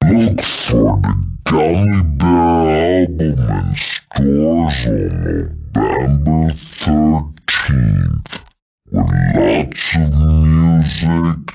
Look for the Gummy Bear album in stores on November 13th with lots of music